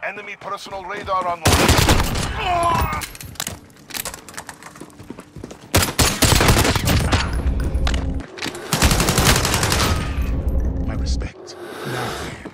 Enemy personal radar online. My respect. Now then.